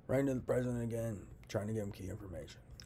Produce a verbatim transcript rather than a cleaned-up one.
writing to the president again, trying to get him key information.